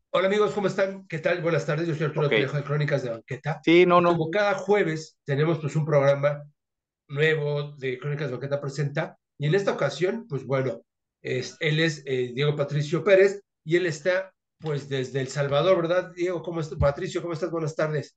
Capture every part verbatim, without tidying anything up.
Hola amigos, ¿cómo están? ¿Qué tal? Buenas tardes, yo soy Arturo Ok, Trejo de Crónicas de Banqueta. sí, no, Y no, como cada jueves tenemos pues un programa nuevo de Crónicas de Banqueta Presenta. Y en esta ocasión, pues bueno, es, él es eh, Diego Patricio Pérez y él está pues desde El Salvador, ¿verdad? Diego, ¿cómo estás? Patricio, ¿cómo estás? Buenas tardes.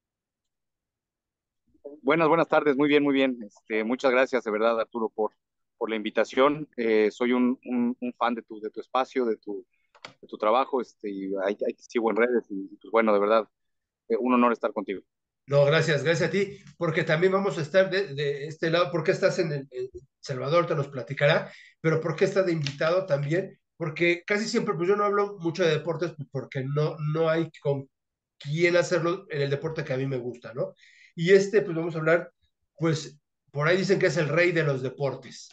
buenas, buenas tardes, muy bien, muy bien. Este, muchas gracias, de verdad, Arturo, por, por la invitación. Eh, soy un, un, un fan de tu, de tu espacio, de tu, de tu trabajo, este, y ahí, ahí te sigo en redes, y pues bueno, de verdad, eh, un honor estar contigo. No, gracias, gracias a ti, porque también vamos a estar de, de este lado, porque estás en, el, en Salvador, te nos platicará, pero por qué estás de invitado también, porque casi siempre, pues yo no hablo mucho de deportes, pues porque no, no hay con quién hacerlo en el deporte que a mí me gusta, ¿no? Y este, pues vamos a hablar, pues por ahí dicen que es el rey de los deportes.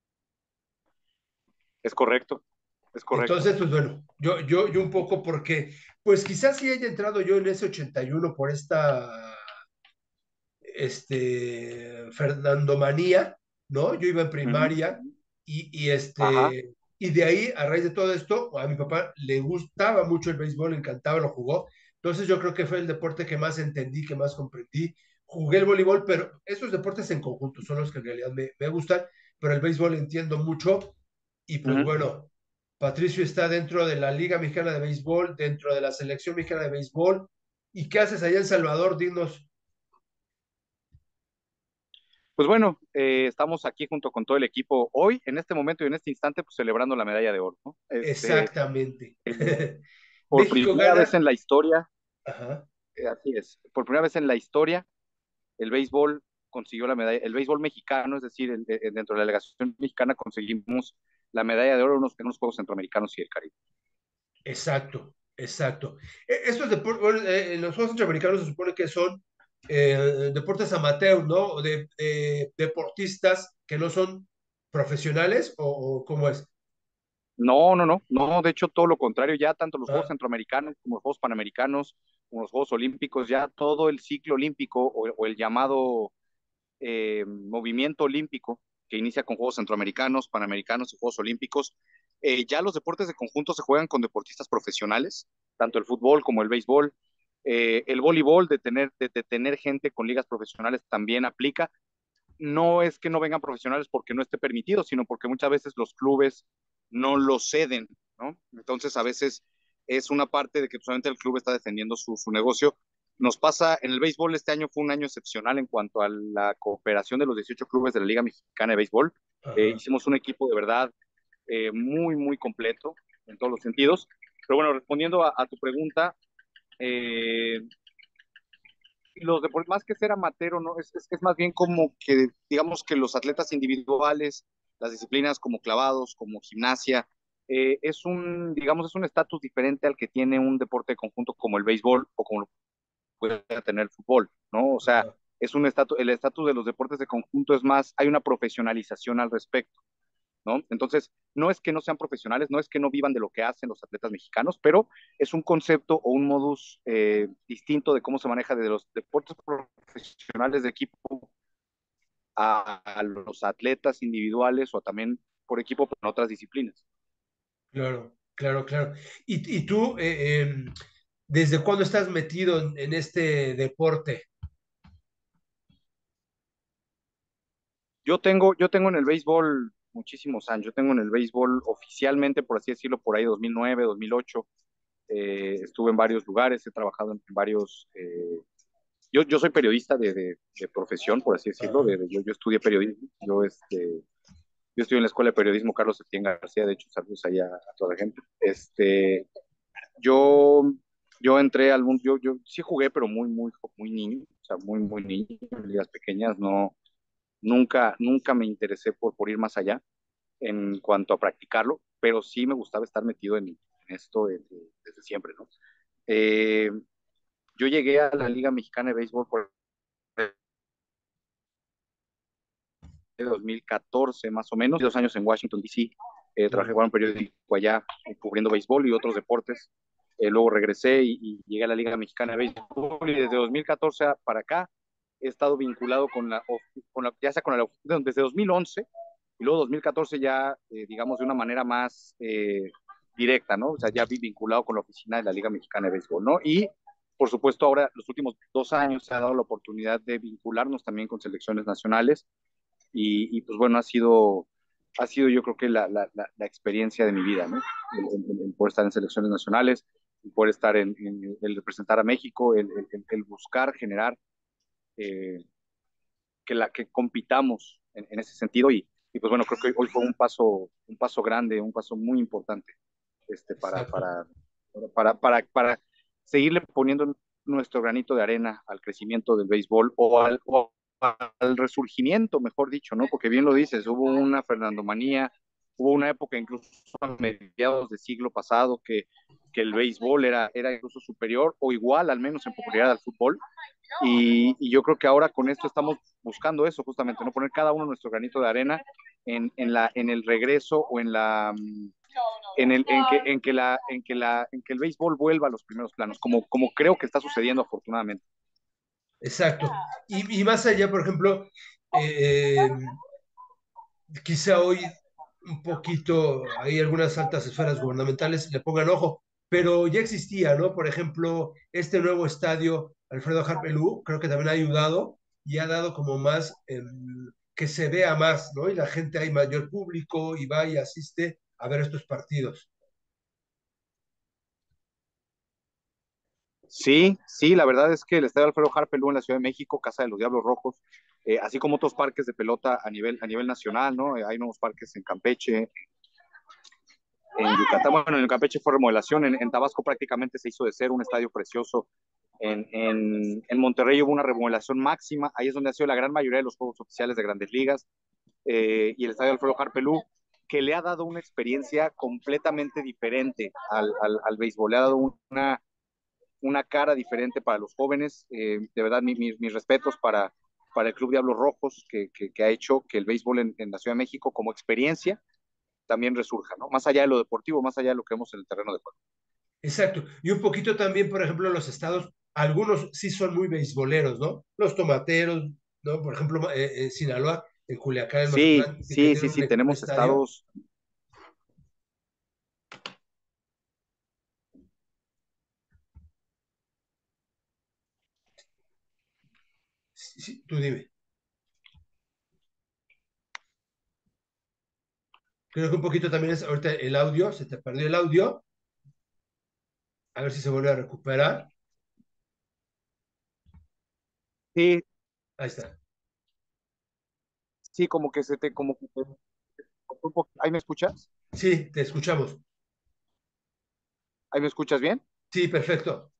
Es correcto, es correcto. Entonces, pues bueno, yo, yo, yo un poco porque, pues quizás sí haya entrado yo en ese ochenta y uno por esta este, Fernando Manía, ¿no? Yo iba en Ujú, primaria ujú. y, y, Ajá. este, y de ahí, a raíz de todo esto, a mi papá le gustaba mucho el béisbol, le encantaba, lo jugó. Entonces yo creo que fue el deporte que más entendí, que más comprendí. Jugué el voleibol, pero esos deportes en conjunto son los que en realidad me, me gustan, pero el béisbol entiendo mucho y pues Ujú. bueno, Patricio está dentro de la Liga Mexicana de Béisbol, dentro de la Selección Mexicana de Béisbol. ¿Y qué haces allá en Salvador? Dinos. Pues bueno, eh, estamos aquí junto con todo el equipo hoy, en este momento y en este instante, pues celebrando la medalla de oro, ¿no? Este, Exactamente. por México primera vez gana. en la historia, Ajá, eh, así es, por primera vez en la historia el béisbol consiguió la medalla, el béisbol mexicano, es decir, el- el- dentro de la delegación mexicana conseguimos la medalla de oro en unos, en unos Juegos Centroamericanos y el Caribe. exacto, exacto. E- Estos deportes, bueno, eh, en los Juegos Centroamericanos se supone que son eh, deportes amateur, ¿no? O de, de deportistas que no son profesionales, o, o ¿cómo es? No, no, no, no, de hecho todo lo contrario, ya tanto los Juegos Ah, Centroamericanos como los Juegos Panamericanos, como los Juegos Olímpicos, ya todo el ciclo olímpico o, o el llamado eh, movimiento olímpico que inicia con Juegos Centroamericanos, Panamericanos y Juegos Olímpicos. Eh, ya los deportes de conjunto se juegan con deportistas profesionales, tanto el fútbol como el béisbol. Eh, el voleibol, de tener, de, de tener gente con ligas profesionales también aplica. No es que no vengan profesionales porque no esté permitido, sino porque muchas veces los clubes no lo ceden, ¿no? Entonces, a veces es una parte de que solamente el club está defendiendo su, su negocio. Nos pasa en el béisbol, este año fue un año excepcional en cuanto a la cooperación de los dieciocho clubes de la Liga Mexicana de Béisbol. Eh, ajá. hicimos un equipo de verdad eh, muy, muy completo en todos los sentidos. Pero bueno, respondiendo a, a tu pregunta, eh, los deportes, más que ser amateur, ¿no? Es, es, es, más bien como que, digamos que los atletas individuales, las disciplinas como clavados, como gimnasia, eh, es un, digamos, es un estatus diferente al que tiene un deporte de conjunto como el béisbol o como lo puede tener el fútbol, ¿no? O sea, Ajá. es un estatus, el estatus de los deportes de conjunto es más, hay una profesionalización al respecto, ¿no? Entonces, no es que no sean profesionales, no es que no vivan de lo que hacen los atletas mexicanos, pero es un concepto o un modus eh, distinto de cómo se maneja de los deportes profesionales de equipo a, a los atletas individuales o también por equipo en otras disciplinas. Claro, claro, claro. ¿Y, y tú, eh, eh, desde cuándo estás metido en, en este deporte? Yo tengo, yo tengo en el béisbol muchísimos años, yo tengo en el béisbol oficialmente, por así decirlo, por ahí dos mil nueve, dos mil ocho, eh, estuve en varios lugares, he trabajado en varios eh, yo, yo soy periodista de, de, de profesión, por así decirlo. De, Ajá. de- yo, yo estudié periodismo. Yo, este, yo estudié en la Escuela de Periodismo Carlos Septién García. De hecho, saludos allá a toda la gente. Este, yo, yo entré al mundo. Yo, yo sí jugué, pero muy, muy, muy niño. O sea, muy, muy niño. En ligas pequeñas. No, nunca, nunca me interesé por, por ir más allá en cuanto a practicarlo. Pero sí me gustaba estar metido en, en esto desde, desde siempre, ¿no? Eh, yo llegué a la Liga Mexicana de Béisbol por de dos mil catorce más o menos, dos años en Washington, D C. Eh, trabajé Mm. para un periódico allá eh, cubriendo béisbol y otros deportes. Eh, luego regresé y, y, llegué a la Liga Mexicana de Béisbol y desde dos mil catorce para acá he estado vinculado con la, con la ya sea con la, desde dos mil once y luego dos mil catorce ya, eh, digamos, de una manera más, eh, directa, ¿no? O sea, ya vinculado con la oficina de la Liga Mexicana de Béisbol, ¿no? Y, por supuesto, ahora, los últimos dos años se ha dado la oportunidad de vincularnos también con selecciones nacionales y, y pues bueno, ha sido, ha sido yo creo que la, la, la, la experiencia de mi vida, ¿no? El, el, el poder estar en selecciones nacionales, el poder estar en, en el representar a México, el, el, el buscar generar eh, que la que compitamos en, en ese sentido y, y, pues bueno, creo que hoy fue un paso, un paso grande, un paso muy importante este, para, Exacto. para, para, para, para seguirle poniendo nuestro granito de arena al crecimiento del béisbol o al, o al resurgimiento, mejor dicho, ¿no? Porque bien lo dices, hubo una Fernandomanía, hubo una época incluso a mediados del siglo pasado que, que el béisbol era, era incluso superior o igual, al menos en popularidad al fútbol. Y, y yo creo que ahora con esto estamos buscando eso justamente, no poner cada uno nuestro granito de arena en, en, la, en el regreso o en la en, el, en, que, en, que la, en, que la, en que el béisbol vuelva a los primeros planos, como, como creo que está sucediendo afortunadamente. Exacto. Y, y más allá, por ejemplo, eh, quizá hoy un poquito, hay algunas altas esferas gubernamentales le pongan ojo, pero ya existía, ¿no? Por ejemplo, este nuevo estadio Alfredo Harpelú, creo que también ha ayudado y ha dado como más, eh, que se vea más, ¿no? Y la gente, hay mayor público y va y asiste a ver estos partidos. Sí, sí, la verdad es que el Estadio Alfredo Harpelú en la Ciudad de México, Casa de los Diablos Rojos, eh, así como otros parques de pelota a nivel, a nivel nacional, ¿no? Eh, hay nuevos parques en Campeche, en Yucatán, bueno, en Campeche fue remodelación, en, en Tabasco prácticamente se hizo de cero, un estadio precioso. En, en, en, Monterrey hubo una remodelación máxima, ahí es donde ha sido la gran mayoría de los juegos oficiales de Grandes Ligas, eh, y el Estadio Alfredo Harpelú, que le ha dado una experiencia completamente diferente al, al, al béisbol, le ha dado una, una cara diferente para los jóvenes. Eh, de verdad, mi, mi, mis respetos para, para el Club Diablos Rojos, que, que, que ha hecho que el béisbol en, en, la Ciudad de México como experiencia también resurja, ¿no? Más allá de lo deportivo, más allá de lo que vemos en el terreno de juego. Exacto. Y un poquito también, por ejemplo, los estados, algunos sí son muy beisboleros, ¿no? Los tomateros, ¿no? Por ejemplo, eh, eh, Sinaloa, en Culiacán, en Sí, Mazatlán, que, que sí, sí, tienen sí, un, un tenemos estadio. estados. Sí, sí, tú dime. Creo que un poquito también es ahorita el audio, se te perdió el audio, a ver si se vuelve a recuperar. Sí, Ahí está. sí, como que se te, como que te, ¿ahí me escuchas? Sí, te escuchamos. ¿Ahí me escuchas bien? Sí, perfecto.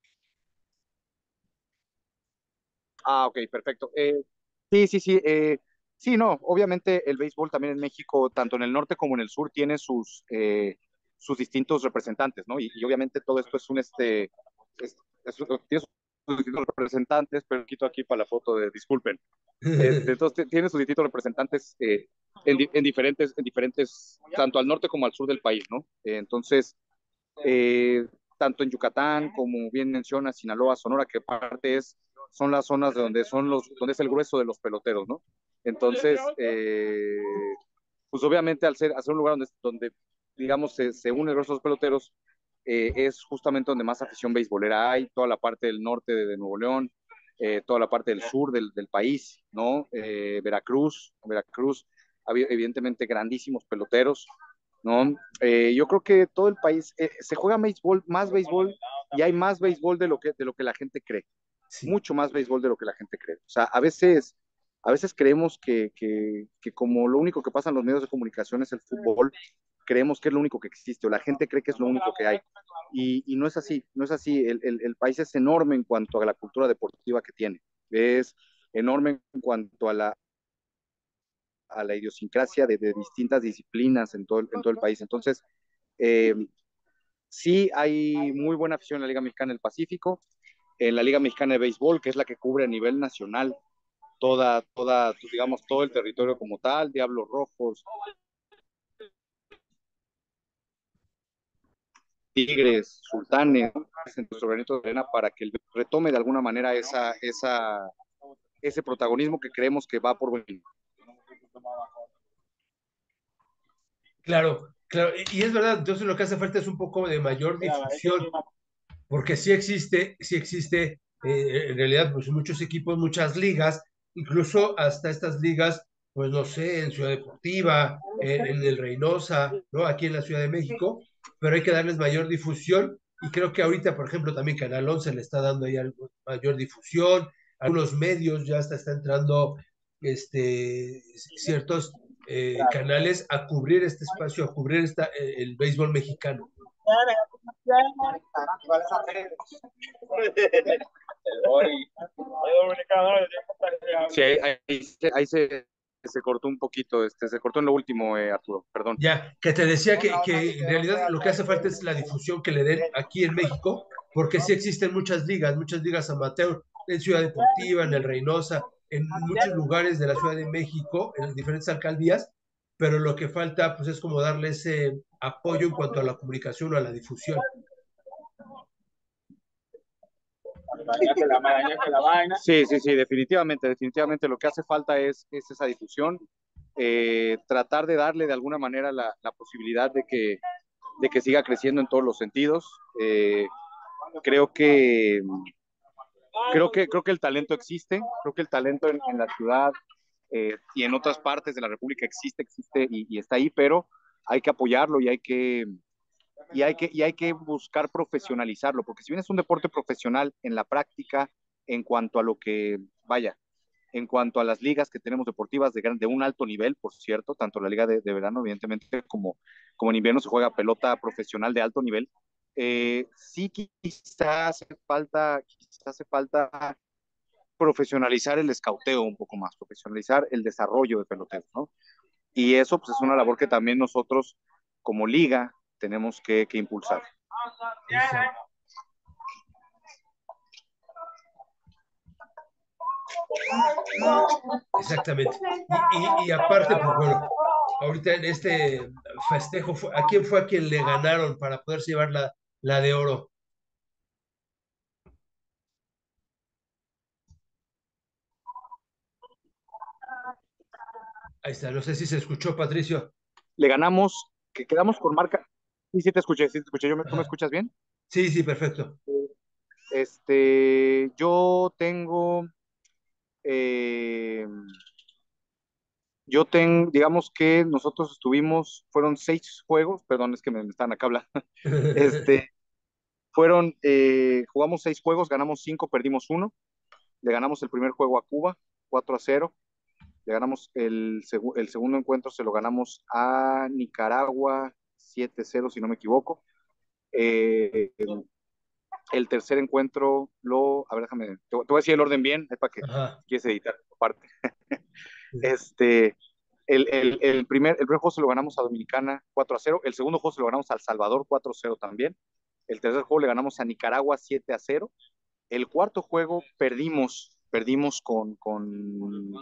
Ah, ok, perfecto. Eh, sí, sí, sí. Eh, sí, no, obviamente el béisbol también en México, tanto en el norte como en el sur, tiene sus, eh, sus distintos representantes, ¿no? Y, y obviamente todo esto es un, este, es, es, tiene sus distintos representantes, pero quito aquí para la foto de, disculpen. Este, entonces tiene sus distintos representantes eh, en, di- en, diferentes, en diferentes, tanto al norte como al sur del país, ¿no? Eh, entonces, eh, tanto en Yucatán como bien menciona Sinaloa, Sonora, que parte es, son las zonas de donde, son los, donde es el grueso de los peloteros, ¿no? Entonces, eh, pues obviamente al ser, al ser un lugar donde, donde digamos, se, se unen los peloteros, eh, es justamente donde más afición beisbolera hay, toda la parte del norte de, de Nuevo León, eh, toda la parte del sur del, del país, ¿no? Eh, Veracruz, Veracruz, había evidentemente grandísimos peloteros, ¿no? Eh, yo creo que todo el país eh, se juega béisbol, más béisbol y hay más béisbol de lo que, de lo que la gente cree, Sí, mucho más béisbol de lo que la gente cree. O sea, a veces, a veces creemos que, que, que como lo único que pasa en los medios de comunicación es el fútbol, creemos que es lo único que existe o la gente cree que es lo único que hay. Y, y no es así, no es así. El, el, el país es enorme en cuanto a la cultura deportiva que tiene. Es enorme en cuanto a la, a la idiosincrasia de, de distintas disciplinas en todo, en todo el país. Entonces, eh, sí hay muy buena afición en la Liga Mexicana del Pacífico, en la Liga Mexicana de Béisbol, que es la que cubre a nivel nacional toda, toda, pues, digamos, todo el territorio como tal, Diablos Rojos, Tigres, Sultanes, en nuestro granito de arena para que retome de alguna manera esa, esa, ese protagonismo que creemos que va por venir. claro. Claro, y, y es verdad, entonces lo que hace falta es un poco de mayor difusión, porque sí existe, sí existe, eh, en realidad, pues muchos equipos, muchas ligas, incluso hasta estas ligas, pues no sé, en Ciudad Deportiva, en, en el Reynosa, ¿no? Aquí en la Ciudad de México, pero hay que darles mayor difusión y creo que ahorita, por ejemplo, también Canal once le está dando ahí algo, mayor difusión, algunos medios ya hasta está entrando este, ciertos eh, canales a cubrir este espacio, a cubrir esta, eh, el béisbol mexicano. Sí, ahí, ahí se, ahí se, se cortó un poquito, este, se cortó en lo último, eh, Arturo, perdón. Ya, que te decía que, que en realidad lo que hace falta es la difusión que le den aquí en México, porque sí existen muchas ligas, muchas ligas amateur, en Ciudad Deportiva, en el Reynosa, en muchos lugares de la Ciudad de México, en las diferentes alcaldías, pero lo que falta pues es como darle ese apoyo en cuanto a la comunicación o a la difusión. Sí, sí, sí, definitivamente, definitivamente lo que hace falta es, es esa difusión, eh, tratar de darle de alguna manera la, la posibilidad de que, de que siga creciendo en todos los sentidos. Eh, creo que creo que creo que el talento existe, creo que el talento en, en la ciudad eh, y en otras partes de la República existe, existe y, y está ahí, pero hay que apoyarlo y hay que y hay que, y hay que buscar profesionalizarlo, porque si bien es un deporte profesional en la práctica, en cuanto a lo que, vaya, en cuanto a las ligas que tenemos deportivas de, gran- de un alto nivel, por cierto, tanto la liga de, de verano, evidentemente, como, como en invierno se juega pelota profesional de alto nivel, eh, sí quizás hace falta, quizás hace falta profesionalizar el escauteo un poco más, profesionalizar el desarrollo de peloteros, ¿no? Y eso pues es una labor que también nosotros como liga tenemos que, que impulsar. Exacto. Exactamente. Y, y, y aparte, pues bueno, ahorita en este festejo, fue- ¿a quién fue a quien le ganaron para poderse llevar la, la de oro? Ahí está, no sé si se escuchó, Patricio. Le ganamos, que quedamos con marca. Sí, sí te escuché, sí te escuché. Yo me- ¿Tú me Ajá. escuchas bien? Sí, sí, perfecto. Este, yo tengo, eh, yo tengo, digamos que nosotros estuvimos, fueron seis juegos, perdón, es que me, me están acá hablando. Este, fueron, eh, jugamos seis juegos, ganamos cinco, perdimos uno. Le ganamos el primer juego a Cuba, cuatro a cero. Le ganamos el, segu- el segundo encuentro, se lo ganamos a Nicaragua, siete cero, si no me equivoco. Eh, el tercer encuentro, lo, a ver, déjame, te, te voy a decir el orden bien, es para que Ajá. quieres editar tu parte. Este, el, el, el, primer, el primer juego se lo ganamos a Dominicana cuatro a cero, el segundo juego se lo ganamos a El Salvador cuatro a cero también, el tercer juego le ganamos a Nicaragua siete a cero, el cuarto juego perdimos, perdimos con, con,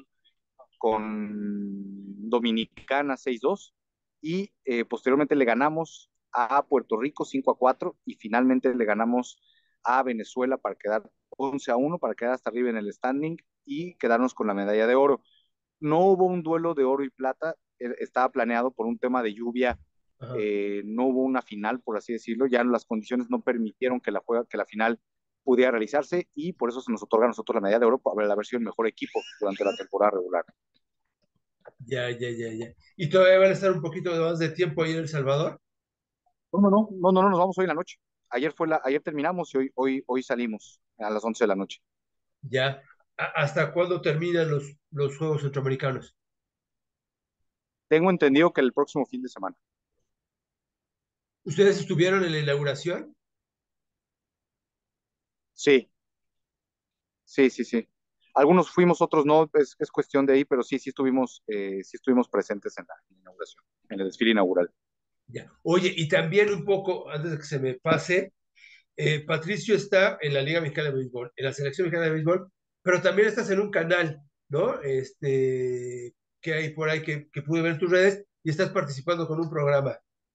con Dominicana seis dos y eh, posteriormente le ganamos a Puerto Rico cinco a cuatro y finalmente le ganamos a Venezuela para quedar once a uno, para quedar hasta arriba en el standing y quedarnos con la medalla de oro. No hubo un duelo de oro y plata, eh, estaba planeado por un tema de lluvia, Ajá. eh, no hubo una final, por así decirlo, ya las condiciones no permitieron que la, juega, que la final pudiera realizarse y por eso se nos otorga a nosotros la medalla de oro por haber sido el mejor equipo durante la temporada regular. Ya, ya, ya, ya. ¿Y todavía van a estar un poquito más de tiempo ahí en El Salvador? No, no, no, no, no, no, nos vamos hoy en la noche. Ayer fue la, ayer terminamos y hoy, hoy, hoy salimos a las once de la noche. Ya. ¿A- ¿Hasta cuándo terminan los, los Juegos Centroamericanos? Tengo entendido que el próximo fin de semana. ¿Ustedes estuvieron en la inauguración? Sí, sí, sí, sí. Algunos fuimos, otros no, es, es cuestión de ahí, pero sí, sí estuvimos, eh, sí estuvimos presentes en la, en la inauguración, en el desfile inaugural. Ya. Oye, y también un poco, antes de que se me pase, eh, Patricio está en la Liga Mexicana de Béisbol, en la Selección Mexicana de Béisbol, pero también estás en un canal, ¿no? Este, que hay por ahí que, que pude ver en tus redes y estás participando con un programa.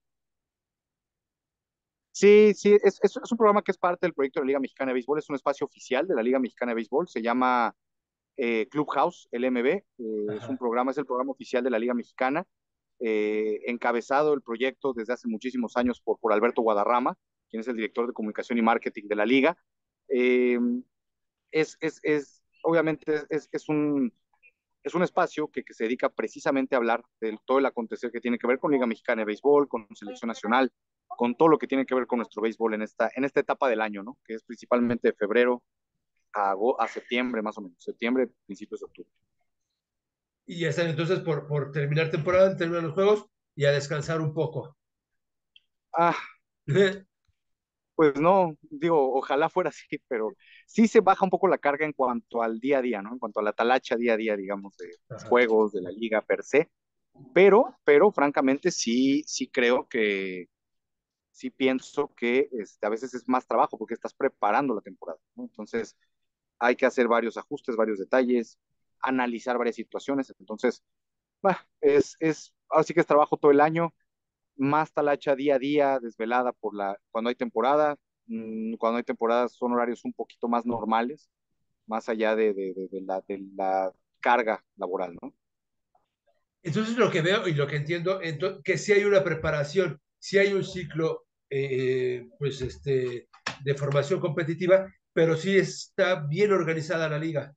Sí, sí, es, es, es un programa que es parte del proyecto de la Liga Mexicana de Béisbol, es un espacio oficial de la Liga Mexicana de Béisbol, se llama eh, Clubhouse, L M B, eh, es un Ajá. programa, es el programa oficial de la Liga Mexicana. eh, encabezado el proyecto desde hace muchísimos años por, por Alberto Guadarrama, quien es el director de comunicación y marketing de la liga. Eh, es, es, es, obviamente es, es, un, es un espacio que, que se dedica precisamente a hablar de todo el acontecer que tiene que ver con Liga Mexicana de Béisbol, con Selección Nacional, con todo lo que tiene que ver con nuestro béisbol en esta, en esta etapa del año, ¿no? Que es principalmente de febrero a, a septiembre, más o menos, septiembre, principios de octubre. Y ya están entonces por, por terminar temporada, terminar los juegos y a descansar un poco. Ah, pues no, digo, ojalá fuera así, pero sí se baja un poco la carga en cuanto al día a día, ¿no? En cuanto a la talacha día a día, digamos, de los Ajá. juegos, de la liga per se, pero, pero francamente sí, sí creo que, sí pienso que este, a veces es más trabajo porque estás preparando la temporada, ¿no? Entonces hay que hacer varios ajustes, varios detalles, analizar varias situaciones, entonces, bah, es, es, así que es trabajo todo el año, más talacha día a día, desvelada por la, cuando hay temporada, mmm, cuando hay temporadas son horarios un poquito más normales, más allá de, de, de, de la, de la carga laboral, ¿no? Entonces lo que veo y lo que entiendo, ento- que sí hay una preparación, sí hay un ciclo eh, pues este, de formación competitiva, pero sí está bien organizada la liga.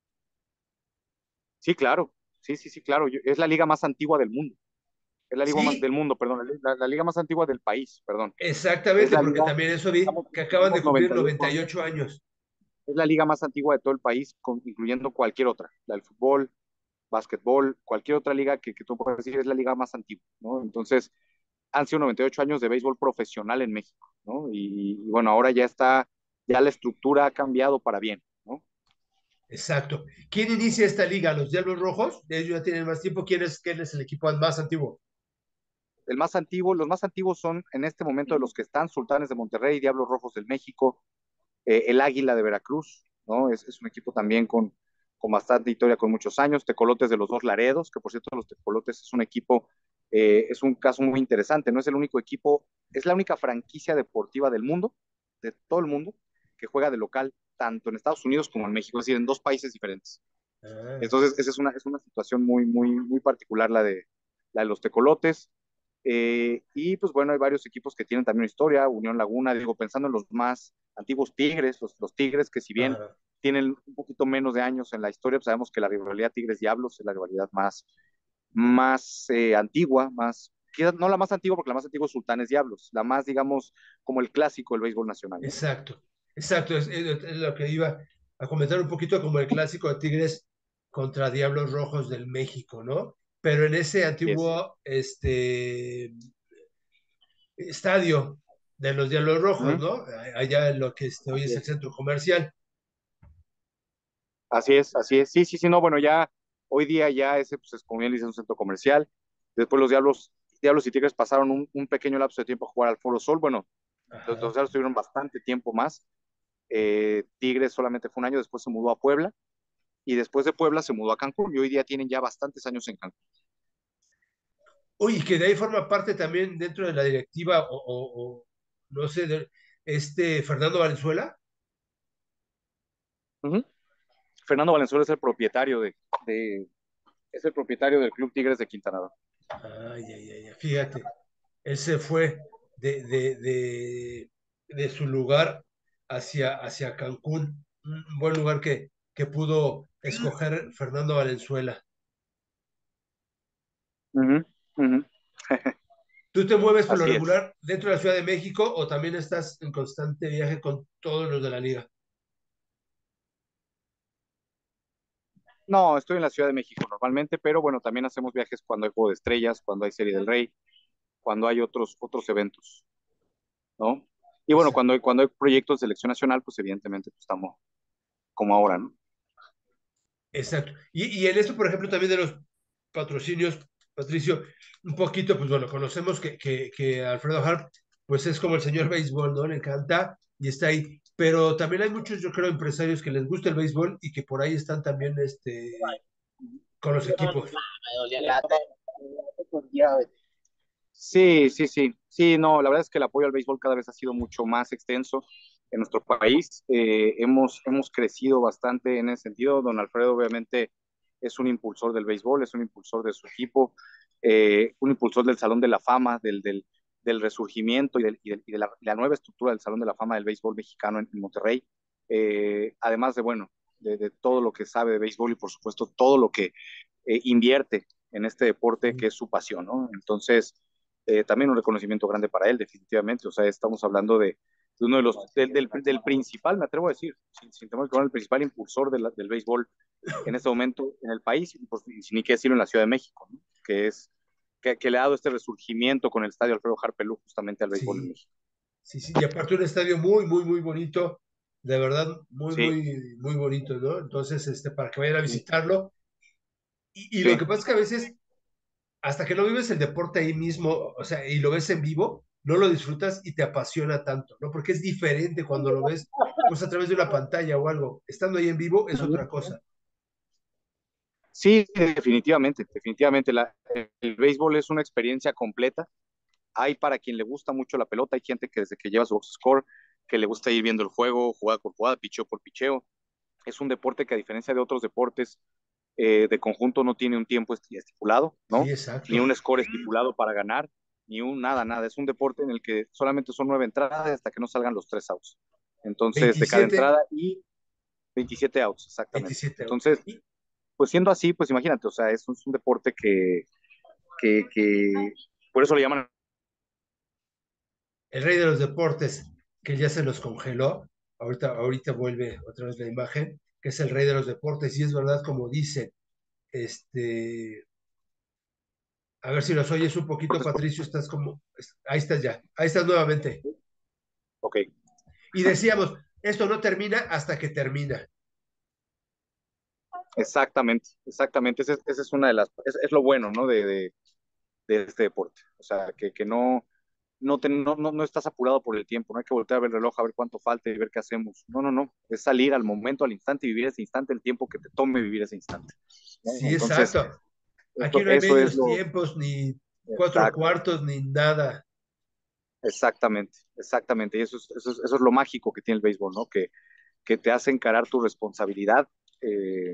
Sí, claro, sí, sí, sí, claro, yo, es la liga más antigua del mundo, es la liga más Sí, del mundo, perdón, la, la liga más antigua del país, perdón. Es exactamente, la porque liga, también eso vi estamos, que acaban tenemos de cumplir noventa y ocho noventa y años, ocho años. es la liga más antigua de todo el país, con, incluyendo cualquier otra, la del fútbol, básquetbol, cualquier otra liga que, que tú puedas decir es la liga más antigua, ¿no? Entonces, han sido noventa y ocho años de béisbol profesional en México, ¿no? Y, y bueno, ahora ya está, ya la estructura ha cambiado para bien, ¿no? Exacto. ¿Quién inicia esta liga? ¿Los Diablos Rojos? Ellos ya tienen más tiempo. ¿Quién es, quién es el equipo más antiguo? El más antiguo, los más antiguos son en este momento de los que están Sultanes de Monterrey, Diablos Rojos del México, eh, el Águila de Veracruz, ¿no? Es, es un equipo también con, con bastante historia, con muchos años, Tecolotes de los Dos Laredos, que por cierto los Tecolotes es un equipo, eh, es un caso muy interesante, no es el único equipo, es la única franquicia deportiva del mundo, de todo el mundo, que juega de local tanto en Estados Unidos como en México, es decir, en dos países diferentes. Ah, Entonces, esa es una, es una situación muy, muy, muy particular la de, la de los Tecolotes. Eh, y pues bueno, hay varios equipos que tienen también historia, Unión Laguna, digo, pensando en los más antiguos Tigres, los, los Tigres que si bien ah, tienen un poquito menos de años en la historia, pues sabemos que la rivalidad Tigres-Diablos es la rivalidad más, más eh, antigua, más, quizás no la más antigua porque la más antigua es Sultanes-Diablos, la más, digamos, como el clásico del béisbol nacional, ¿no? exacto. Exacto. Es, es- es lo que iba a comentar un poquito como el clásico de Tigres contra Diablos Rojos del México, ¿no? Pero en ese Así es. antiguo este, estadio de los Diablos Rojos, Ujú. ¿no? Allá en lo que este, hoy Así es el es. centro comercial. Así es, así es. Sí, sí, sí, no, bueno, ya hoy día ya ese, pues, es como bien dice, un centro comercial. Después los Diablos, Diablos y Tigres pasaron un, un pequeño lapso de tiempo a jugar al Foro Sol. Bueno, los, los Ajá. Diablos tuvieron bastante tiempo más. Eh, Tigres solamente fue un año, después se mudó a Puebla y después de Puebla se mudó a Cancún y hoy día tienen ya bastantes años en Cancún. Oye, que de ahí forma parte también dentro de la directiva o, o- o, no sé, de, este Fernando Valenzuela. Uh-huh. Fernando Valenzuela es el propietario de, de, es el propietario del Club Tigres de Quintana Roo. Ay, ay, ay, ay, fíjate, él se fue de, de, de, de su lugar hacia, hacia Cancún, un buen lugar que, que pudo escoger Fernando Valenzuela. Uh-huh. Uh-huh. ¿Tú te mueves por lo Así es. regular dentro de la Ciudad de México o también estás en constante viaje con todos los de la liga? No, estoy en la Ciudad de México normalmente, pero bueno, también hacemos viajes cuando hay Juego de Estrellas, cuando hay Serie del Rey, cuando hay otros, otros eventos, ¿no? Y bueno, Exacto. cuando hay, cuando hay proyectos de selección nacional, pues evidentemente pues, estamos como ahora, ¿no? Exacto. Y, y en esto, por ejemplo, también de los patrocinios, Patricio, un poquito, pues bueno, conocemos que, que, que Alfredo Harp, pues es como el señor béisbol, ¿no? Le encanta y está ahí. Pero también hay muchos, yo creo, empresarios que les gusta el béisbol y que por ahí están también este, con los equipos. Sí, sí, sí. Sí, no, la verdad es que el apoyo al béisbol cada vez ha sido mucho más extenso en nuestro país. Eh, hemos, hemos crecido bastante en ese sentido. Don Alfredo obviamente es un impulsor del béisbol, es un impulsor de su equipo. eh, un impulsor del Salón de la Fama, del, del, del resurgimiento y, del, y, del, y de la, la, nueva estructura del Salón de la Fama del béisbol mexicano en, en Monterrey, eh, además de, bueno, de, de, todo lo que sabe de béisbol y por supuesto todo lo que eh, invierte en este deporte que es su pasión, ¿no? Entonces, eh, también un reconocimiento grande para él, definitivamente. O sea, estamos hablando de, de uno de los, del, del, del, principal, me atrevo a decir, sin, sin temor que el principal impulsor de la, del béisbol en este momento en el país, y pues, sin ni qué decirlo en la Ciudad de México, ¿no? Que es que, que, le ha dado este resurgimiento con el estadio Alfredo Harpelú justamente al béisbol en Sí, México. sí, sí, y aparte un estadio muy, muy, muy bonito, de verdad, muy, Sí, muy, muy bonito, ¿no? Entonces, este, para que vayan a sí, visitarlo. Y, y lo sí. que pasa es que a veces, hasta que no vives el deporte ahí mismo, o sea, y lo ves en vivo, no lo disfrutas y te apasiona tanto, ¿no? Porque es diferente cuando lo ves, pues a través de una pantalla o algo. Estando ahí en vivo es otra cosa. Sí, definitivamente, definitivamente. La, el béisbol es una experiencia completa. Hay para quien le gusta mucho la pelota, hay gente que desde que lleva su box score, que le gusta ir viendo el juego, jugada por jugada, picheo por picheo. Es un deporte que a diferencia de otros deportes eh, de conjunto no tiene un tiempo estipulado, Sí, ¿no? Ni exacto. un score estipulado para ganar, ni un nada, nada. Es un deporte en el que solamente son nueve entradas hasta que no salgan los tres outs. Entonces, de cada veintisiete, entrada y veintisiete outs, exactamente. veintisiete. Entonces, Y pues siendo así, pues imagínate, o sea, es un, es un deporte que, que, que, por eso le llaman. el rey de los deportes, que ya se los congeló, ahorita, ahorita vuelve otra vez la imagen, que es el rey de los deportes, y es verdad como dicen, este, a ver si los oyes un poquito, Patricio, estás como, ahí estás ya, ahí estás nuevamente. Ok, Y decíamos, esto no termina hasta que termina. exactamente, exactamente. Esa es, esa es una de las, es, es lo bueno, ¿no? De, de, de, este deporte. O sea, que, que no, no, te, no, no, no estás apurado por el tiempo, no hay que voltear a ver el reloj a ver cuánto falta y ver qué hacemos. No, no, no. Es salir al momento, al instante y vivir ese instante, el tiempo que te tome vivir ese instante, ¿no? Sí, Entonces, exacto. Aquí eso, no hay eso es medios lo tiempos, ni cuatro exacto. cuartos, ni nada. Exactamente, exactamente. Y eso es, eso es, eso es lo mágico que tiene el béisbol, ¿no? Que, que te hace encarar tu responsabilidad eh,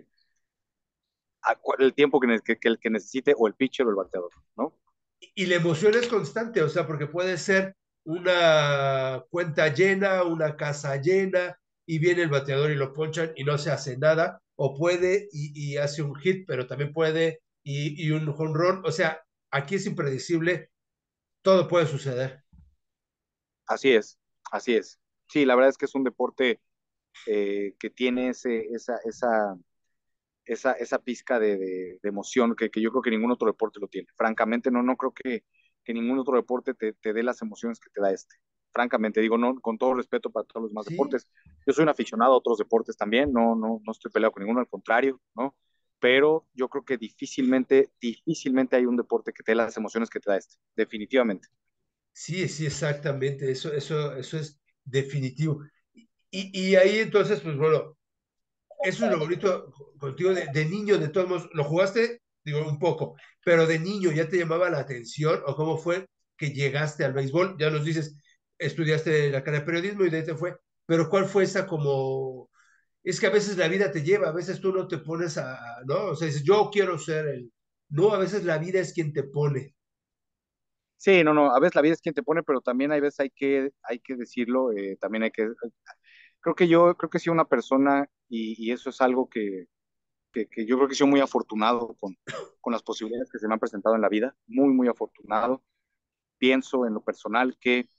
a el tiempo que, que, que, el que necesite o el pitcher o el bateador, ¿no? Y la emoción es constante, o sea, porque puede ser una cuenta llena, una casa llena, y viene el bateador y lo ponchan y no se hace nada, o puede y, y hace un hit, pero también puede y, y un home run, o sea, aquí es impredecible, todo puede suceder. Así es, así es. Sí, la verdad es que es un deporte eh, que tiene ese, esa, esa, esa, esa pizca de, de, de emoción que, que, yo creo que ningún otro deporte lo tiene. Francamente, no, no creo que, que ningún otro deporte te, te, dé las emociones que te da este. Francamente, digo, no, con todo respeto para todos los demás Sí, deportes. Yo soy un aficionado a otros deportes también, no, no, no estoy peleado con ninguno, al contrario, ¿no? Pero yo creo que difícilmente, difícilmente hay un deporte que te dé las emociones que te da este, definitivamente. sí, sí, exactamente, eso, eso, eso es definitivo. Y, y ahí entonces, pues bueno, eso es lo bonito contigo de, de niño, de todos modos, ¿lo jugaste? Digo, un poco, pero de niño ya te llamaba la atención o cómo fue que llegaste al béisbol, ya nos dices, estudiaste la carrera de periodismo y de ahí te fue, pero ¿cuál fue esa como, es que a veces la vida te lleva, a veces tú no te pones a, ¿no? O sea, dices, yo quiero ser el, no, a veces la vida es quien te pone. Sí, no, no, a veces la vida es quien te pone, pero también hay veces hay que, hay que decirlo, eh, también hay que, creo que yo, creo que soy una persona y, y eso es algo que, que, que, yo creo que soy muy afortunado con, con las posibilidades que se me han presentado en la vida, muy, muy afortunado. Pienso en lo personal que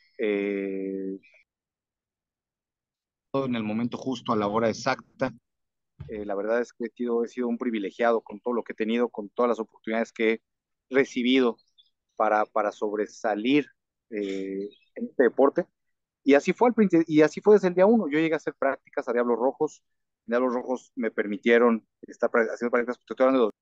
eh, en el momento justo, a la hora exacta, eh, la verdad es que he sido, he sido un privilegiado con todo lo que he tenido, con todas las oportunidades que he recibido para, para sobresalir eh, en este deporte. Y así fue al principio, y así fue desde el día uno. Yo llegué a hacer prácticas a Diablos Rojos. Diablos Rojos me permitieron estar haciendo prácticas, porque estoy hablando de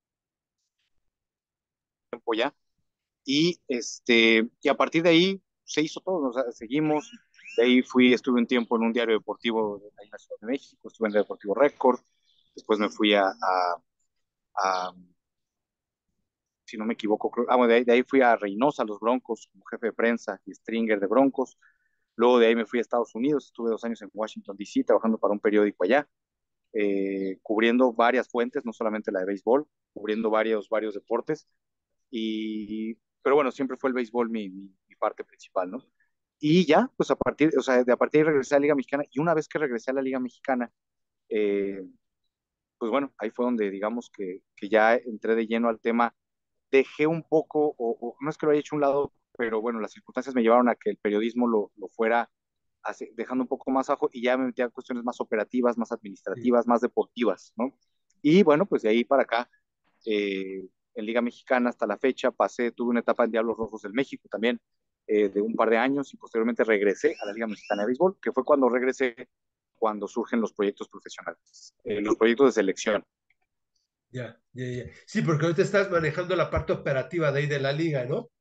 tiempo ya. Y, este, y a partir de ahí se hizo todo, o sea, seguimos. De ahí fui, estuve un tiempo en un diario deportivo ahí en la Ciudad de México, estuve en el Deportivo Récord. Después me fui a, a, a si no me equivoco, creo, ah, bueno, de, ahí, de ahí fui a Reynosa, los Broncos, como jefe de prensa y stringer de Broncos. Luego de ahí me fui a Estados Unidos, estuve dos años en Washington, D C, trabajando para un periódico allá, eh, cubriendo varias fuentes, no solamente la de béisbol, cubriendo varios, varios deportes. y, pero bueno, siempre fue el béisbol mi, mi, mi parte principal, ¿no? Y ya, pues a partir, o sea, de a partir de ahí regresé a la Liga Mexicana, y una vez que regresé a la Liga Mexicana, eh, pues bueno, ahí fue donde digamos que, que ya entré de lleno al tema. Dejé un poco, o, o no es que lo haya hecho a un lado, pero bueno, las circunstancias me llevaron a que el periodismo lo, lo fuera hace- dejando un poco más abajo, y ya me metía a cuestiones más operativas, más Sí. administrativas, más deportivas, ¿no? Y bueno, pues de ahí para acá, eh, en Liga Mexicana hasta la fecha, pasé, tuve una etapa en Diablos Rojos del México también, eh, de un par de años, y posteriormente regresé a la Liga Mexicana de Béisbol, que fue cuando regresé, cuando surgen los proyectos profesionales, eh, los proyectos de selección. Ya, ya, ya. Sí, porque ahorita estás manejando la parte operativa de ahí de la liga, ¿no?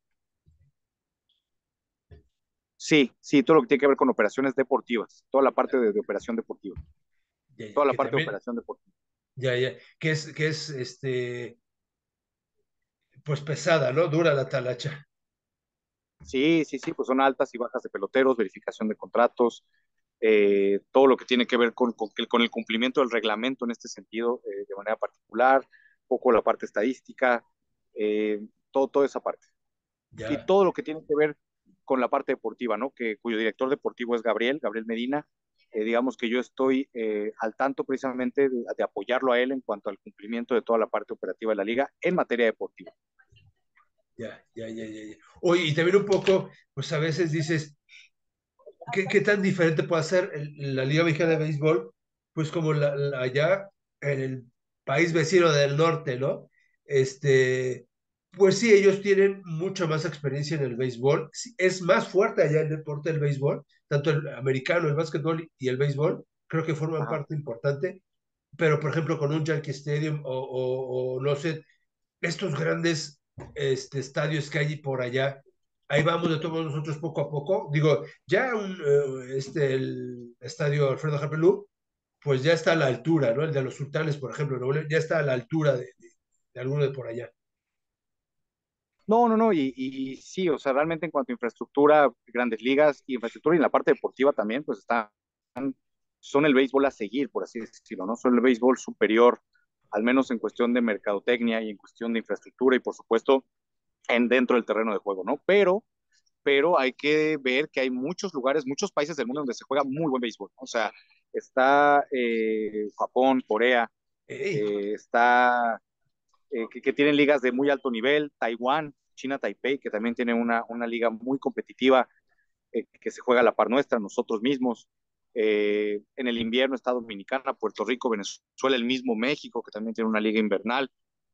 Sí, sí, todo lo que tiene que ver con operaciones deportivas, toda la parte de, de operación deportiva, Ya, ya, toda la que parte de también, operación deportiva. ya, ya, que es, que es, este, pues pesada, ¿no? Dura la talacha. Sí, sí, sí, pues son altas y bajas de peloteros, verificación de contratos, eh, todo lo que tiene que ver con, con, con, el cumplimiento del reglamento en este sentido, eh, de manera particular, un poco la parte estadística, eh, todo, toda esa parte. Y Ya, todo lo que tiene que ver con la parte deportiva, ¿no? Que, cuyo director deportivo es Gabriel, Gabriel Medina. Eh, digamos que yo estoy eh, al tanto precisamente de, de apoyarlo a él en cuanto al cumplimiento de toda la parte operativa de la liga en materia deportiva. ya, ya, ya, ya, ya. Oye, y también un poco, pues a veces dices, ¿qué, qué tan diferente puede ser el- la Liga Mexicana de Béisbol? Pues como la, la- allá en el país vecino del norte, ¿no? Este, pues sí, ellos tienen mucha más experiencia en el béisbol. Sí, es más fuerte allá el deporte del béisbol, tanto el americano, el básquetbol y el béisbol, creo que forman Ajá. parte importante. Pero, por ejemplo, con un Yankee Stadium o, o, o no sé, estos grandes este, estadios que hay por allá, ahí vamos de todos nosotros poco a poco. Digo, ya un, eh, este, el estadio Alfredo Harpelú, pues ya está a la altura, ¿no? El de los Sultanes, por ejemplo, ¿no? Ya está a la altura de, de, de alguno de por allá. No, no, no, y, y sí, o sea, realmente en cuanto a infraestructura, grandes ligas y infraestructura y en la parte deportiva también, pues están, son el béisbol a seguir, por así decirlo, ¿no? Son el béisbol superior, al menos en cuestión de mercadotecnia y en cuestión de infraestructura y por supuesto en dentro del terreno de juego, ¿no? Pero, pero hay que ver que hay muchos lugares, muchos países del mundo donde se juega muy buen béisbol, ¿no? O sea, está eh, Japón, Corea, ¡Ey! eh, está eh, que, que, tienen ligas de muy alto nivel, Taiwán, China Taipei, que también tiene una, una liga muy competitiva, eh, que se juega a la par nuestra, nosotros mismos. Eh, en el invierno está Dominicana, Puerto Rico, Venezuela, el mismo México, que también tiene una liga invernal.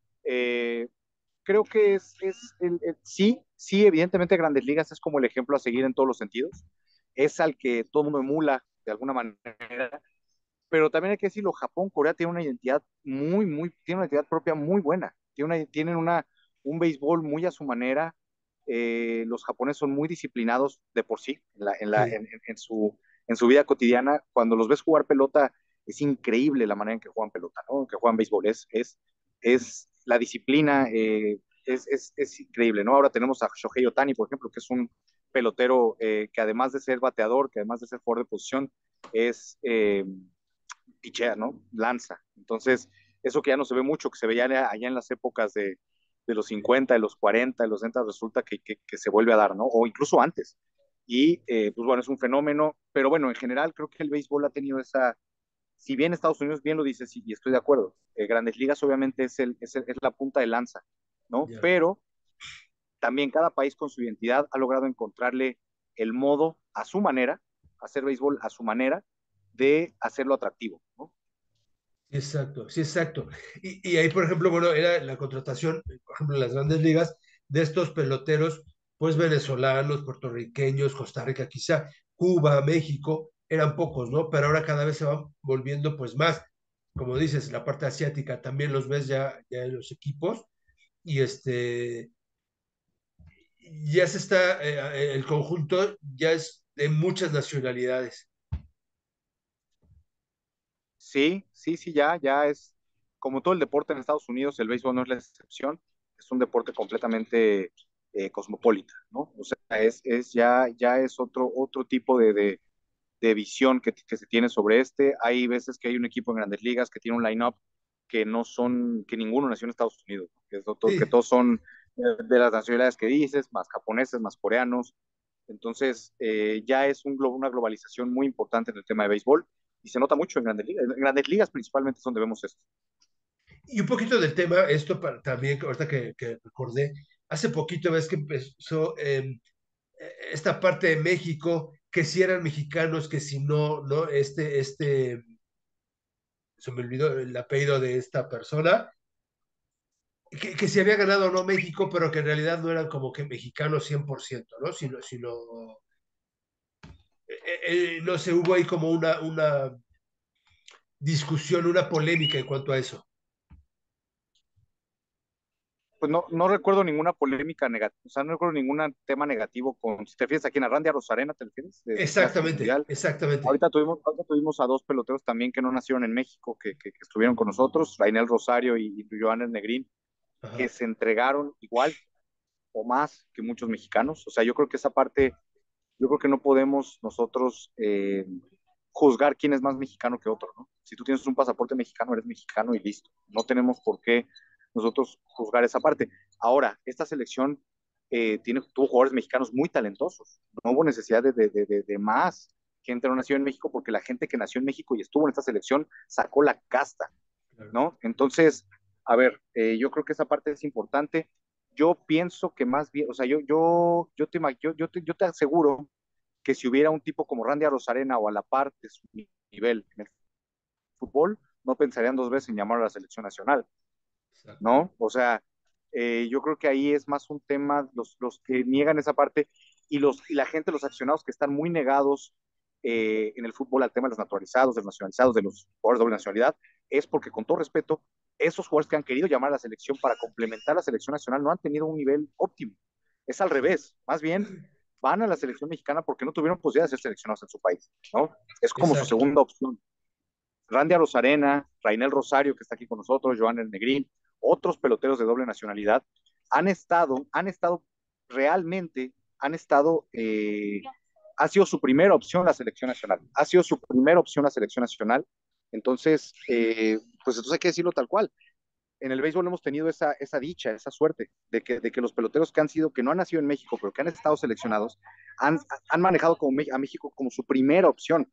Eh, creo que es, es el, el, sí, sí, evidentemente Grandes Ligas es como el ejemplo a seguir en todos los sentidos. Es al que todo el mundo emula de alguna manera, pero también hay que decirlo, Japón, Corea tiene una identidad muy, muy, tiene una identidad propia muy buena, tiene una, tienen una, un béisbol muy a su manera, eh, los japoneses son muy disciplinados de por sí, en, la, en, la, Sí, en, en, su, en su vida cotidiana, cuando los ves jugar pelota, es increíble la manera en que juegan pelota, ¿no? Que juegan béisbol, es, es, es la disciplina, eh, es, es, es, increíble, ¿no? Ahora tenemos a Shohei Otani, por ejemplo, que es un pelotero eh, que además de ser bateador, que además de ser jugador de posición, es... Eh, pichea, ¿no? Lanza. Entonces, eso que ya no se ve mucho, que se veía allá en las épocas de, de los sí. cincuenta, de los cuarenta, de los sesenta, resulta que, que, que se vuelve a dar, ¿no? O incluso antes. Y, eh, pues bueno, es un fenómeno, pero bueno, en general creo que el béisbol ha tenido esa, si bien Estados Unidos bien lo dice, sí, y estoy de acuerdo, eh, Grandes Ligas obviamente es, el, es, el, es la punta de lanza, ¿no? Ya. Pero también cada país con su identidad ha logrado encontrarle el modo a su manera, hacer béisbol a su manera, de hacerlo atractivo, ¿no? Sí, exacto, sí, exacto. Y, y ahí, por ejemplo, bueno, era la contratación, por ejemplo, en las grandes ligas, de estos peloteros, pues venezolanos, puertorriqueños, Costa Rica, quizá Cuba, México, eran pocos, ¿no? Pero ahora cada vez se van volviendo, pues más, como dices, la parte asiática también los ves ya, ya en los equipos, y este, ya se está, eh, el conjunto ya es de muchas nacionalidades. Sí, sí, sí, ya, ya es como todo el deporte en Estados Unidos, el béisbol no es la excepción, es un deporte completamente eh, cosmopolita, ¿no? O sea, es, es ya, ya es otro, otro tipo de, de, de visión que, que, se tiene sobre este. Hay veces que hay un equipo en Grandes Ligas que tiene un line-up que no son, que ninguno nació en Estados Unidos, que, es otro, que Sí, todos son de las nacionalidades que dices, más japoneses, más coreanos. Entonces, eh, ya es un, una globalización muy importante en el tema de béisbol y se nota mucho en grandes ligas. En grandes ligas principalmente es donde vemos esto. Y un poquito del tema, esto para, también, ahorita que, que recordé, hace poquito ves que empezó eh, esta parte de México, que si eran mexicanos, que si no, ¿no? Este, este, se me olvidó el apellido de esta persona, que, que si había ganado o no México, pero que en realidad no eran como que mexicanos cien por ciento, ¿no? Sino, sino eh, eh, no sé, hubo ahí como una, una discusión, una polémica en cuanto a eso. Pues no, no recuerdo ninguna polémica negativa, o sea, no recuerdo ningún tema negativo con, si te refieres aquí en Randy Rosarena, ¿te refieres? De, del Clásico Exactamente, Mundial. exactamente. Ahorita tuvimos, ahorita tuvimos a dos peloteros también que no nacieron en México, que, que, que estuvieron con nosotros, Rainel Rosario y, y Joan Negrín, que Ajá. se entregaron igual o más que muchos mexicanos. O sea, yo creo que esa parte, yo creo que no podemos nosotros eh, juzgar quién es más mexicano que otro, ¿no? Si tú tienes un pasaporte mexicano, eres mexicano y listo. No tenemos por qué nosotros juzgar esa parte. Ahora, esta selección eh, tiene, tuvo jugadores mexicanos muy talentosos. No hubo necesidad de, de, de, de más gente no nació en México porque la gente que nació en México y estuvo en esta selección sacó la casta, Claro. ¿no? Entonces, a ver, eh, yo creo que esa parte es importante. Yo pienso que más bien, o sea, yo, yo, yo, te, yo, yo, te, yo te aseguro que si hubiera un tipo como Randy Arozarena o a la par de su nivel en el fútbol, no pensarían dos veces en llamar a la selección nacional, Exacto. ¿no? O sea, eh, yo creo que ahí es más un tema, los, los que niegan esa parte y, los, y la gente, los aficionados que están muy negados eh, en el fútbol al tema de los naturalizados, de los nacionalizados, de los jugadores de doble nacionalidad, es porque con todo respeto, esos jugadores que han querido llamar a la selección para complementar la selección nacional no han tenido un nivel óptimo. Es al revés, más bien van a la selección mexicana porque no tuvieron posibilidad de ser seleccionados en su país, ¿no? Es como su Exacto. segunda opción. Randy Arozarena, Rainel Rosario, que está aquí con nosotros, Joan El Negrín, otros peloteros de doble nacionalidad, han estado, han estado realmente, han estado, eh, ha sido su primera opción la selección nacional, ha sido su primera opción la selección nacional, entonces, eh, pues entonces hay que decirlo tal cual. En el béisbol hemos tenido esa, esa dicha, esa suerte de que, de que los peloteros que han sido, que no han nacido en México, pero que han estado seleccionados, han, han manejado como, a México como su primera opción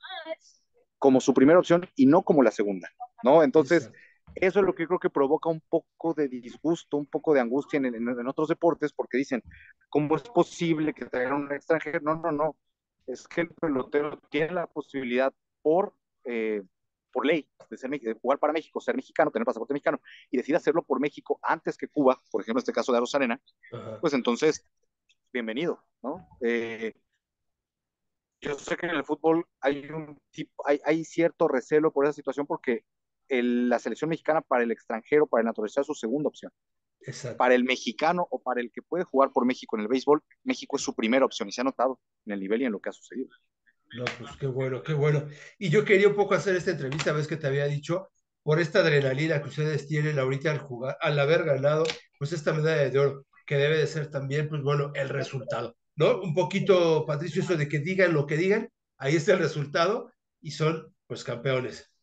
como su primera opción y no como la segunda, ¿no? Entonces, Exacto. eso es lo que creo que provoca un poco de disgusto, un poco de angustia en, en, en otros deportes, porque dicen, ¿cómo es posible que traigan un extranjero? No, no, no. Es que el pelotero tiene la posibilidad por, eh, por ley de, ser, de jugar para México, ser mexicano, tener pasaporte mexicano, y decide hacerlo por México antes que Cuba, por ejemplo, en este caso de Arozarena, Ajá. pues entonces, bienvenido, ¿no? Eh, yo sé que en el fútbol hay un tipo, hay, hay cierto recelo por esa situación porque el, la selección mexicana para el extranjero, para el naturalizado, es su segunda opción. Exacto. Para el mexicano o para el que puede jugar por México en el béisbol, México es su primera opción y se ha notado en el nivel y en lo que ha sucedido. No, pues qué bueno, qué bueno. Y yo quería un poco hacer esta entrevista, ves que te había dicho, por esta adrenalina que ustedes tienen ahorita al jugar, al haber ganado, pues esta medalla de oro, que debe de ser también, pues bueno, el resultado, ¿no? Un poquito, Patricio, eso de que digan lo que digan, ahí está el resultado y son, pues, campeones.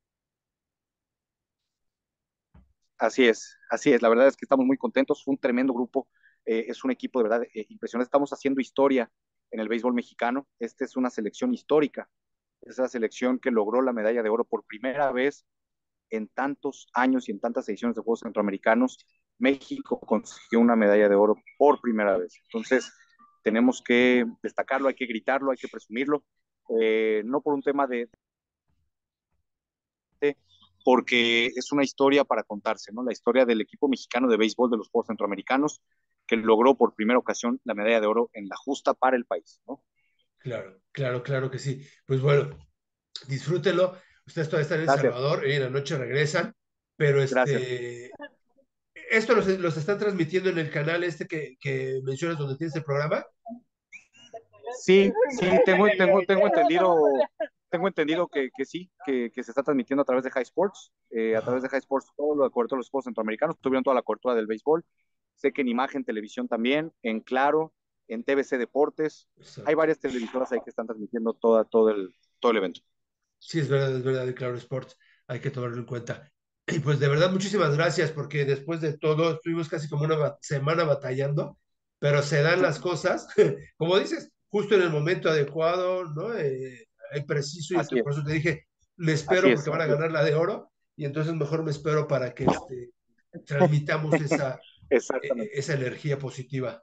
Así es, así es. La verdad es que estamos muy contentos. Fue un tremendo grupo. Eh, es un equipo de verdad eh, impresionante. Estamos haciendo historia en el béisbol mexicano. Esta es una selección histórica. Es la selección que logró la medalla de oro por primera vez en tantos años y en tantas ediciones de Juegos Centroamericanos, México consiguió una medalla de oro por primera vez. Entonces, tenemos que destacarlo, hay que gritarlo, hay que presumirlo, eh, no por un tema de, de, porque es una historia para contarse, ¿no? La historia del equipo mexicano de béisbol de los Juegos Centroamericanos que logró por primera ocasión la medalla de oro en la justa para el país, ¿no? Claro, claro, claro que sí. Pues bueno, disfrútenlo. Ustedes todavía están en El Gracias, Salvador y en la noche regresan, pero gracias. este, esto los, los están transmitiendo en el canal este que, que mencionas donde tienes el programa. Sí, sí, tengo, tengo, tengo entendido, tengo entendido que, que sí, que, que, se está transmitiendo a través de High Sports, eh, a través de Ajá, High Sports, todo lo de cobertura de los Juegos Centroamericanos, tuvieron toda la cobertura del béisbol, sé que en Imagen Televisión también, en Claro, en T V C Deportes, hay exacto. varias televisoras ahí que están transmitiendo toda, todo, el, todo el evento. Sí, es verdad, es verdad, y claro, Sports, hay que tomarlo en cuenta. Y pues de verdad, muchísimas gracias, porque después de todo estuvimos casi como una ba- semana batallando, pero se dan las cosas, como dices, justo en el momento adecuado, ¿no? Eh, hay preciso, y Así entonces es, por eso te dije, me así espero porque es, van a ganar la de oro, y entonces mejor me espero para que este, transmitamos esa, e- e- exactamente. esa energía positiva.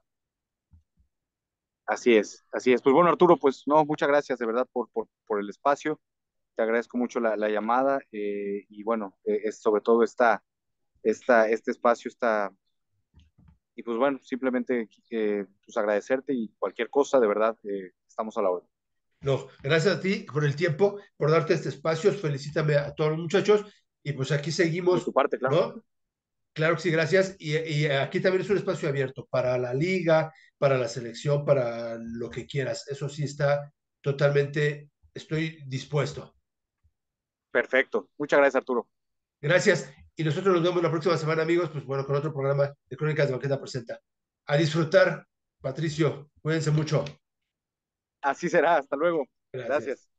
Así es, así es. Pues bueno, Arturo, pues no, muchas gracias de verdad por, por, por el espacio. Te agradezco mucho la, la llamada eh, y bueno, eh, es sobre todo esta, esta, este espacio, está y pues bueno, simplemente eh, pues agradecerte y cualquier cosa, de verdad, eh, estamos a la hora. No, gracias a ti por el tiempo, por darte este espacio, felicítame a todos los muchachos, y pues aquí De seguimos, tu parte, claro. ¿no? Claro que sí, gracias. Y, y aquí también es un espacio abierto para la liga, para la selección, para lo que quieras. Eso sí está totalmente, estoy dispuesto. Perfecto. Muchas gracias, Arturo. Gracias. Y nosotros nos vemos la próxima semana, amigos, pues bueno, con otro programa de Crónicas de Banqueta Presenta. A disfrutar, Patricio. Cuídense mucho. Así será. Hasta luego. Gracias. Gracias.